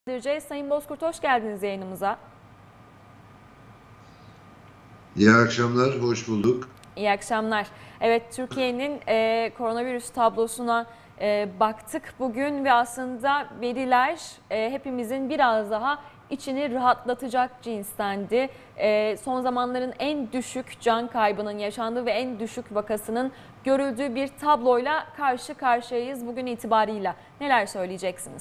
Sayın Bozkurt, hoş geldiniz yayınımıza. İyi akşamlar, hoş bulduk. İyi akşamlar. Evet, Türkiye'nin koronavirüs tablosuna baktık bugün ve aslında veriler hepimizin biraz daha içini rahatlatacak cinstendi. Son zamanların en düşük can kaybının yaşandığı ve en düşük vakasının görüldüğü bir tabloyla karşı karşıyayız bugün itibarıyla. Neler söyleyeceksiniz?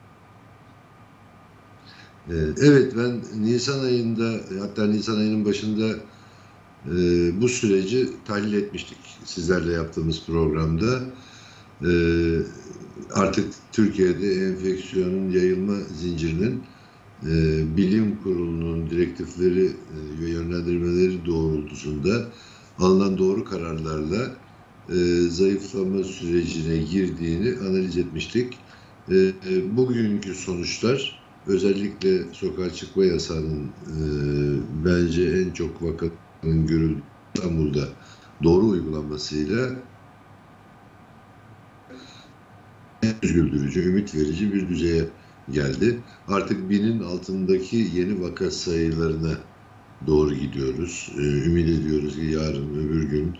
Evet, ben Nisan ayında, hatta Nisan ayının başında bu süreci tahlil etmiştik sizlerle yaptığımız programda. E, Artık Türkiye'de enfeksiyonun yayılma zincirinin bilim kurulunun direktifleri ve yönlendirmeleri doğrultusunda alınan doğru kararlarla zayıflama sürecine girdiğini analiz etmiştik. Bugünkü sonuçlar, özellikle sokağa çıkma yasağının bence en çok vakanın görüldüğü İstanbul'da doğru uygulanmasıyla yüz güldürücü, ümit verici bir düzeye geldi. Artık 1000'in altındaki yeni vaka sayılarına doğru gidiyoruz. Ümit ediyoruz ki yarın öbür gün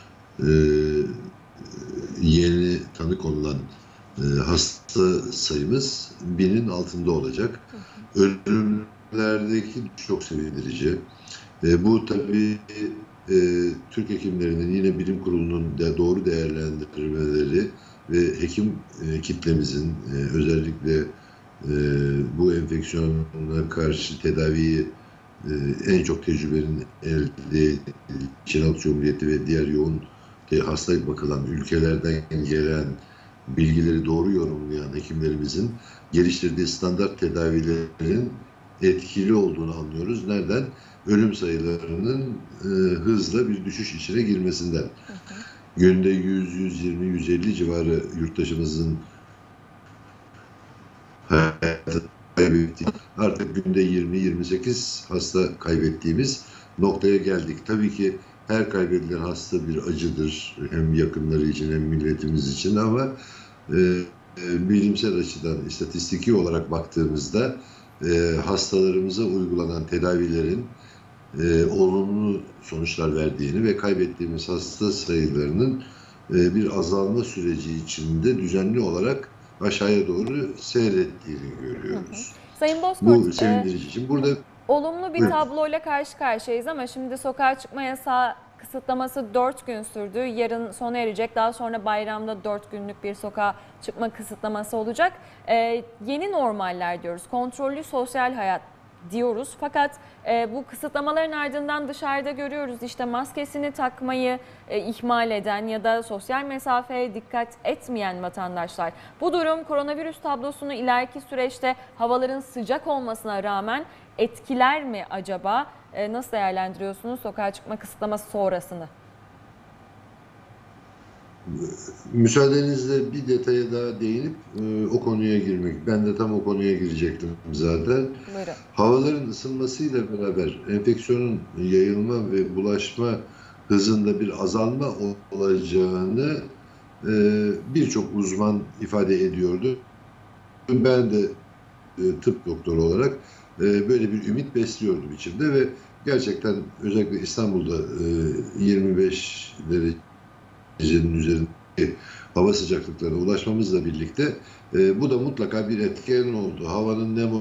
yeni tanı konulan hasta sayımız 1000'in altında olacak. Ölümlerdeki çok sevindirici. Bu tabii Türk hekimlerinin, yine bilim kurulunun da doğru değerlendirmeleri ve hekim kitlemizin özellikle bu enfeksiyona karşı tedaviyi en çok tecrübenin elde ettiği Çin Halk Cumhuriyeti ve diğer yoğun hasta bakılan ülkelerden gelen bilgileri doğru yorumlayan hekimlerimizin geliştirdiği standart tedavilerin etkili olduğunu anlıyoruz. Nereden? Ölüm sayılarının hızla bir düşüş içine girmesinden. Günde 100, 120, 150 civarı yurttaşımızın hayatını kaybettiği, artık günde 20-28 hasta kaybettiğimiz noktaya geldik. Tabii ki her kaybedilen hasta bir acıdır. Hem yakınları için hem milletimiz için, ama bilimsel açıdan, istatistiki olarak baktığımızda hastalarımıza uygulanan tedavilerin olumlu sonuçlar verdiğini ve kaybettiğimiz hasta sayılarının bir azalma süreci içinde düzenli olarak aşağıya doğru seyrettiğini görüyoruz. Sayın Bozkurt, Bu sevindirici. Şimdi burada olumlu bir buyurun. tabloyla karşı karşıyayız ama şimdi sokağa çıkma yasağı kısıtlaması 4 gün sürdü. Yarın sona erecek. Daha sonra bayramda 4 günlük bir sokağa çıkma kısıtlaması olacak. Yeni normaller diyoruz. Kontrollü sosyal hayat diyoruz. Fakat bu kısıtlamaların ardından dışarıda görüyoruz işte maskesini takmayı ihmal eden ya da sosyal mesafeye dikkat etmeyen vatandaşlar. Bu durum koronavirüs tablosunu ileriki süreçte havaların sıcak olmasına rağmen etkiler mi acaba? Nasıl değerlendiriyorsunuz sokağa çıkma kısıtlaması sonrasını? Müsaadenizle bir detaya daha değinip o konuya girmek. Ben de tam o konuya girecektim zaten. Buyurun. Havaların ısınmasıyla beraber enfeksiyonun yayılma ve bulaşma hızında bir azalma olacağını birçok uzman ifade ediyordu. Ben de tıp doktoru olarak böyle bir ümit besliyordum içimde ve gerçekten özellikle İstanbul'da 25 derecenin üzerinde hava sıcaklıklarına ulaşmamızla birlikte bu da mutlaka bir etken oldu. Havanın nem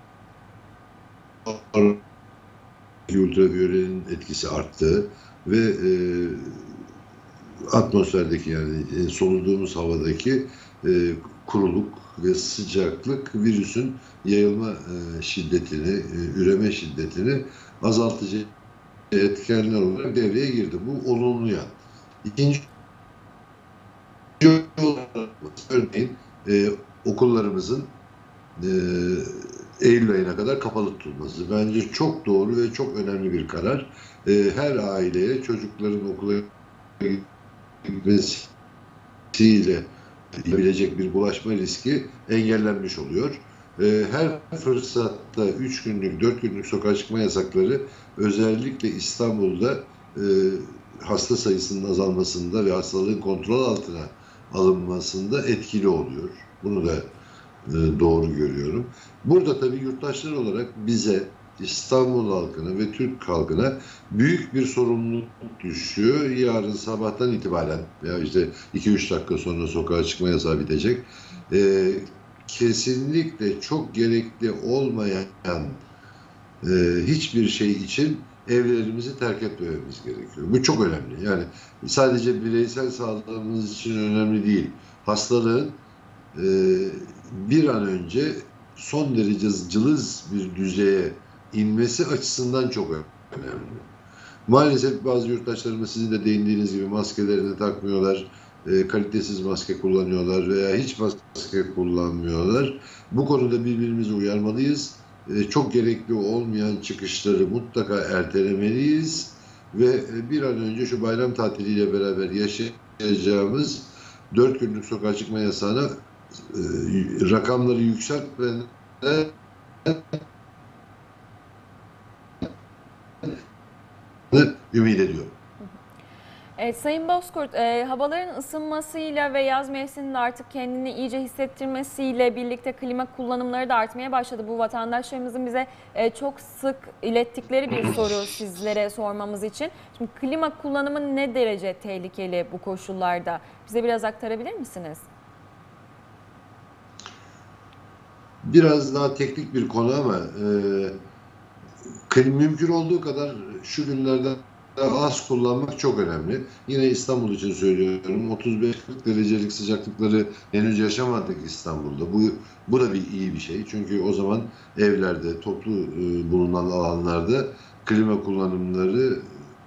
ultraviyolenin etkisi arttı ve atmosferdeki, yani soluduğumuz havadaki kuruluk ve sıcaklık virüsün yayılma şiddetini, üreme şiddetini azaltıcı etkenler olarak devreye girdi. Bu olumlu yan. İkinci olarak örneğin okullarımızın Eylül ayına kadar kapalı tutulması. Bence çok doğru ve çok önemli bir karar. Her aileye çocukların okula gitmesiyle olabilecek bir bulaşma riski engellenmiş oluyor. Her fırsatta 3 günlük, 4 günlük sokağa çıkma yasakları özellikle İstanbul'da hasta sayısının azalmasında ve hastalığın kontrol altına alınmasında etkili oluyor. Bunu da doğru görüyorum. Burada tabii yurttaşlar olarak bize, İstanbul halkına ve Türk halkına büyük bir sorumluluk düşüyor. Yarın sabahtan itibaren veya işte 2-3 dakika sonra sokağa çıkma yasağı bitecek. E, Kesinlikle çok gerekli olmayan hiçbir şey için evlerimizi terk etmememiz gerekiyor. Bu çok önemli. Yani sadece bireysel sağlığımız için önemli değil. Hastalığın e, bir an önce son derece cılız bir düzeye inmesi açısından çok önemli. Maalesef bazı yurttaşlarımız sizin de değindiğiniz gibi maskelerini takmıyorlar, kalitesiz maske kullanıyorlar veya hiç maske kullanmıyorlar. Bu konuda birbirimizi uyarmalıyız. Çok gerekli olmayan çıkışları mutlaka ertelemeliyiz ve bir an önce şu bayram tatiliyle beraber yaşayacağımız 4 günlük sokağa çıkma yasağına rakamları yükseltmeden ümit ediyorum. Evet, Sayın Bozkurt, havaların ısınmasıyla ve yaz mevsiminin artık kendini iyice hissettirmesiyle birlikte klima kullanımları da artmaya başladı. Bu vatandaşlarımızın bize çok sık ilettikleri bir soru sizlere sormamız için. Şimdi klima kullanımı ne derece tehlikeli bu koşullarda? Bize biraz aktarabilir misiniz? Biraz daha teknik bir konu ama mümkün olduğu kadar şu günlerde az kullanmak çok önemli. Yine İstanbul için söylüyorum. 35-40 derecelik sıcaklıkları henüz yaşamadık İstanbul'da. Bu da iyi bir şey. Çünkü o zaman evlerde, toplu bulunan alanlarda klima kullanımları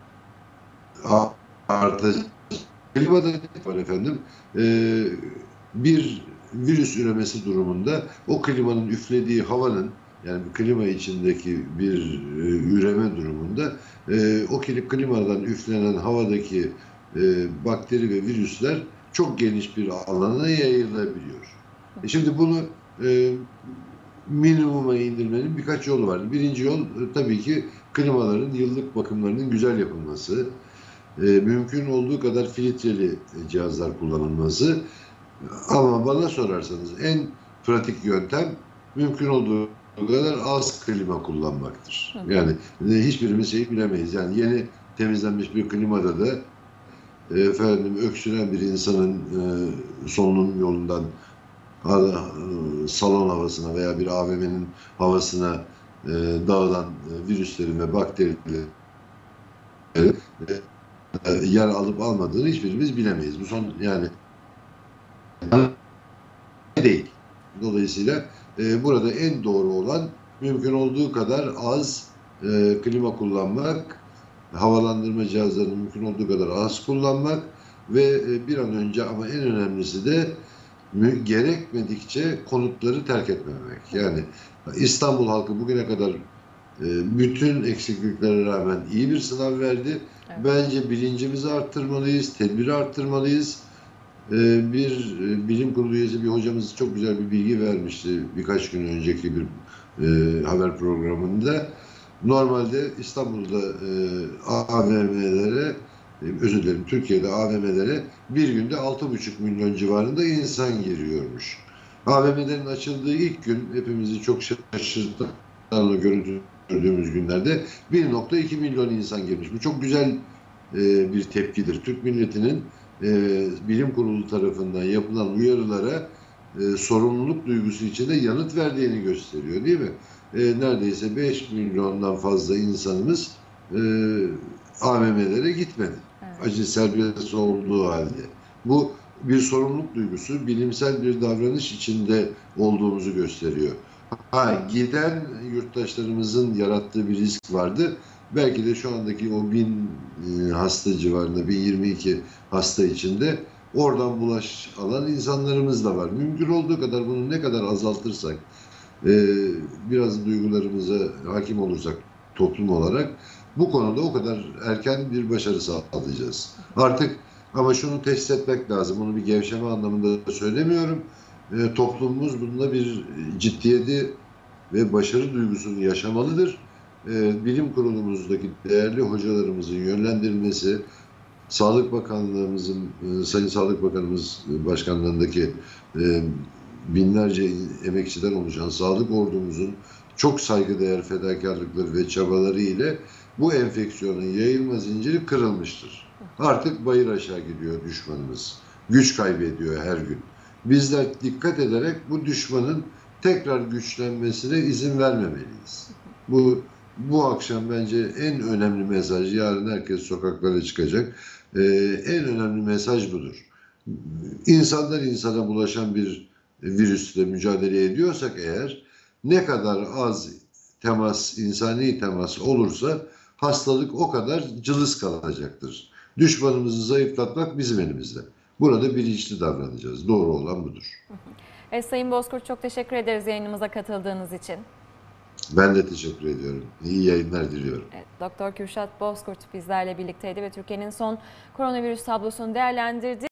artacak. Klimada var efendim. Bir virüs üremesi durumunda o klimanın üflediği havanın, yani klima içindeki bir üreme durumunda o klimadan üflenen havadaki bakteri ve virüsler çok geniş bir alana yayılabiliyor. Şimdi bunu minimuma indirmenin birkaç yolu var. Birinci yol tabii ki klimaların yıllık bakımlarının güzel yapılması. Mümkün olduğu kadar filtreli cihazlar kullanılması. Ama bana sorarsanız en pratik yöntem mümkün olduğu kadar az klima kullanmaktır. Yani hiçbirimiz şey bilemeyiz. Yani yeni temizlenmiş bir klimada da efendim öksüren bir insanın solunum yolundan salon havasına veya bir AVM'nin havasına dağılan virüslerin ve bakterilerin yer alıp almadığını hiçbirimiz bilemeyiz. Bu son yani değil. Dolayısıyla burada en doğru olan mümkün olduğu kadar az klima kullanmak, havalandırma cihazlarını mümkün olduğu kadar az kullanmak ve bir an önce ama en önemlisi de gerekmedikçe konutları terk etmemek. Yani İstanbul halkı bugüne kadar bütün eksikliklere rağmen iyi bir sınav verdi. Evet. Bence bilincimizi arttırmalıyız, tedbiri arttırmalıyız. Bir bilim kurulu üyesi bir hocamız çok güzel bir bilgi vermişti birkaç gün önceki bir haber programında. Normalde İstanbul'da AVM'lere, özür dilerim Türkiye'de AVM'lere bir günde 6,5 milyon civarında insan giriyormuş. AVM'lerin açıldığı ilk gün hepimizi çok şaşırtan gördüğümüz günlerde 1,2 milyon insan girmiş. Bu çok güzel bir tepkidir. Türk milletinin bilim kurulu tarafından yapılan uyarılara sorumluluk duygusu içinde yanıt verdiğini gösteriyor, değil mi? Neredeyse 5 milyondan fazla insanımız AVM'lere gitmedi. Evet. Acil serbest olduğu halde. Bu bir sorumluluk duygusu, bilimsel bir davranış içinde olduğumuzu gösteriyor. Giden yurttaşlarımızın yarattığı bir risk vardı. Belki de şu andaki o 1000 hasta civarında, 1022 hasta içinde oradan bulaş alan insanlarımız da var. Mümkün olduğu kadar bunu ne kadar azaltırsak, biraz duygularımıza hakim olursak toplum olarak bu konuda o kadar erken bir başarı sağlayacağız. Artık ama şunu test etmek lazım. Bunu bir gevşeme anlamında söylemiyorum. Toplumumuz bunda bir ciddiyeti ve başarı duygusunu yaşamalıdır. Bilim kurulumuzdaki değerli hocalarımızın yönlendirilmesi, Sağlık Bakanlığımızın, Sayın Sağlık Bakanımız başkanlığındaki binlerce emekçiden oluşan sağlık ordumuzun çok saygıdeğer fedakarlıkları ve çabaları ile bu enfeksiyonun yayılma zinciri kırılmıştır. Artık bayır aşağı gidiyor düşmanımız. Güç kaybediyor her gün. Bizler dikkat ederek bu düşmanın tekrar güçlenmesine izin vermemeliyiz. Bu akşam bence en önemli mesaj, yarın herkes sokaklara çıkacak. En önemli mesaj budur. İnsanlar insana bulaşan bir virüsle mücadele ediyorsak eğer, ne kadar az temas, insani temas olursa hastalık o kadar cılız kalacaktır. Düşmanımızı zayıflatmak bizim elimizde. Burada bilinçli davranacağız. Doğru olan budur. Sayın Bozkurt, çok teşekkür ederiz yayınımıza katıldığınız için. Ben de teşekkür ediyorum. İyi yayınlar diliyorum. Evet, Doktor Kürşat Bozkurt bizlerle birlikteydi ve Türkiye'nin son koronavirüs tablosunu değerlendirdi.